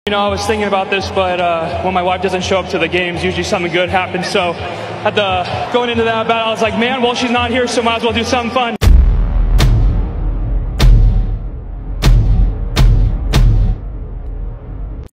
You know, I was thinking about this, but when my wife doesn't show up to the games, usually something good happens. So going into that battle, I was like, man, well, she's not here, so might as well do something fun.